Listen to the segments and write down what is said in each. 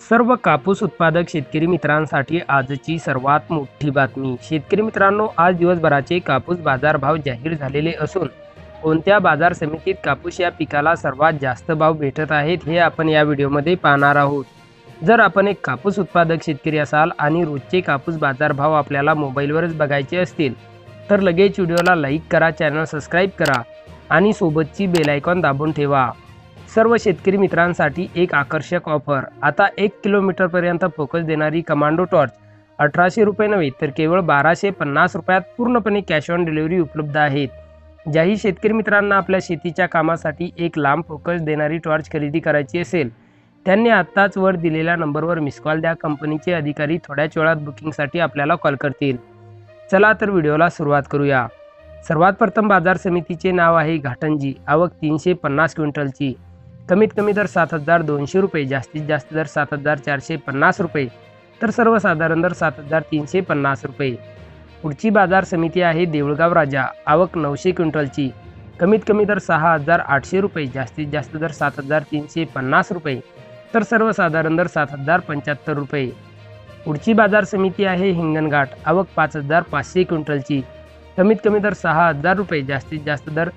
सर्व कापूस उत्पादक शेतकरी मित्रांसाठी आजची सर्वात मोठी बातमी। शेतकरी मित्रांनो, आज दिवसभराचे कापूस बाजारभाव जाहीर झालेले असून कोणत्या बाजार समितीत कापूस या पिकाला सर्वात जास्त भाव भेटत आहेत हे आपण या व्हिडिओमध्ये पाहणार आहोत। जर आपण एक कापूस उत्पादक शेतकरी असाल आणि रोजचे कापूस बाजारभाव आपल्याला मोबाईलवरच बघायचे असतील तर लगेच व्हिडिओला लाईक करा, चॅनल सबस्क्राईब करा आणि सोबतची बेल आयकॉन दाबून ठेवा। सर्व शेतकरी मित्रांसाठी एक आकर्षक ऑफर। आता 1 किलोमीटरपर्यंत फोकस देणारी कमांडो टॉर्च 1800 रुपये नव्हे तर केवळ 1250 रुपयात पूर्णपणे कॅश ऑन डिलिव्हरी उपलब्ध आहेत। ज्याही शेतकरी मित्रांना आपल्या शेतीच्या कामासाठी एक लांब फोकस देणारी टॉर्च खरेदी करायची असेल त्यांनी आत्ताच वर दिलेल्या नंबरवर मिस कॉल द्या। कंपनीचे अधिकारी थोड्याच वेळात बुकिंगसाठी आपल्याला कॉल करतील। चला तर व्हिडिओला सुरुवात करूया। सर्वात प्रथम बाजार समितीचे नाव आहे घाटंजी। आवक 350 क्विंटलची। कमीत कमी दर 7200 रुपये, जास्तीत जास्त दर 7450 रुपये तर सर्वसाधारण दर 7350 रुपये। पुढची बाजार समिती आहे देऊळगाव राजा। आवक 900 क्विंटलची। कमीत कमी दर 6800 रुपये, जास्तीत जास्त दर 7350 रुपये तर सर्वसाधारण दर 7075 रुपये। पुढची बाजार समिती आहे हिंगणघाट। आवक 5500 क्विंटलची। कमीत कमी दर 6000 रुपये, जास्तीत जास्त दर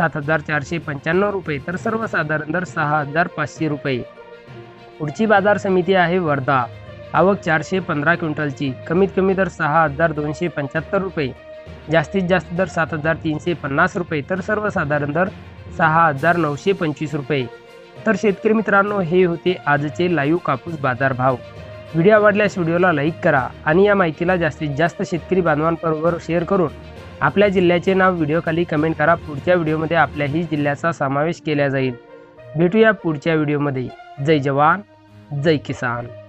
7495 रुपये तर सर्वसाधारण दर 6500 रुपये। पुढची बाजार समिती आहे वर्धा। आवक 415 क्विंटलची। कमीत कमी दर 6275 रुपये, जास्तीत जास्त दर 7350 रुपये तर सर्वसाधारण दर 6925 रुपये। तर शेतकरी मित्रांनो, हे होते आजचे लाईव्ह कापूस बाजारभाव। व्हिडिओ आवडल्यास व्हिडिओला लाईक करा आणि या माहितीला जास्तीत जास्त शेतकरी बांधवांबरोबर शेअर करून आपल्या जिल्ह्याचे नाव व्हिडिओखाली कमेंट करा। पुढच्या व्हिडिओमध्ये आपल्याही जिल्ह्याचा समावेश केला जाईल। भेटूया पुढच्या व्हिडिओमध्ये। जय जवान, जय किसान।